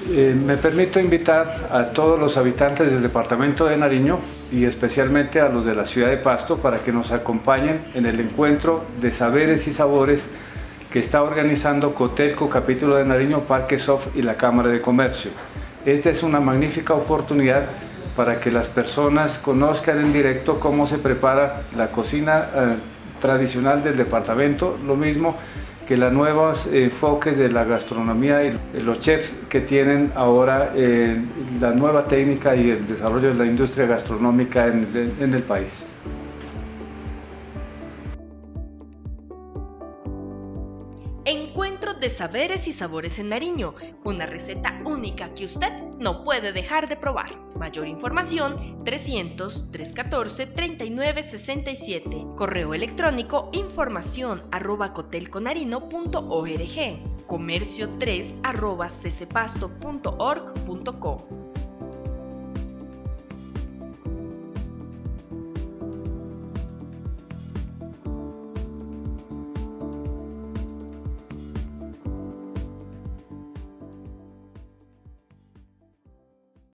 Me permito invitar a todos los habitantes del departamento de Nariño y especialmente a los de la ciudad de Pasto para que nos acompañen en el encuentro de saberes y sabores que está organizando Cotelco Capítulo de Nariño, Parque Soft y la Cámara de Comercio. Esta es una magnífica oportunidad para que las personas conozcan en directo cómo se prepara la cocina tradicional del departamento, lo mismo que los nuevos enfoques de la gastronomía y los chefs que tienen ahora la nueva técnica y el desarrollo de la industria gastronómica en el país. Encuentro de saberes y sabores en Nariño, una receta única que usted no puede dejar de probar. Mayor información 300-314-3967, correo electrónico informacion@cotelconarino.org, comercio3@ccpasto.org.co.